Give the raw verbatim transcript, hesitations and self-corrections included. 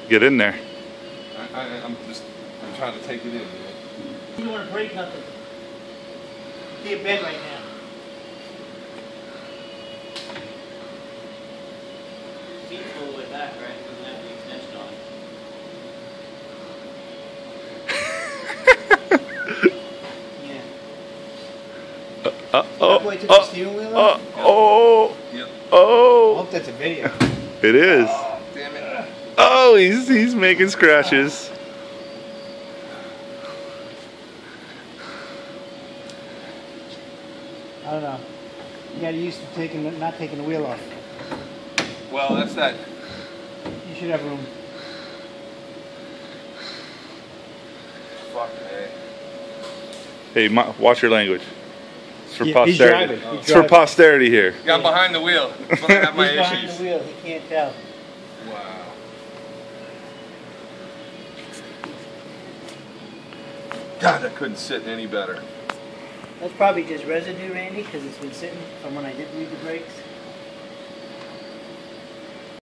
Get in there. I, I, I'm just, I'm trying to take it in, man. You don't want to break nothing. See a bed right now. Seat's all the way back, right? It doesn't have the extension on it. Yeah. Uh oh. Boy took Oh. the steering wheel Oh. off? Oh. Yep. I Oh. hope that's a video. It is. Oh, damn it. Oh, he's he's making scratches. I don't know. You got used to taking, the- not taking the wheel off. Well, that's that. You should have room. Fuck, man. Hey, ma- watch your language. It's for Yeah, he's posterity. driving. He's It's for driving. posterity here. Yeah, I'm behind the wheel. That's when I have my He's behind issues. the wheel. He can't tell. Wow. God, that couldn't sit any better. That's probably just residue, Randy, because it's been sitting from when I did read the brakes.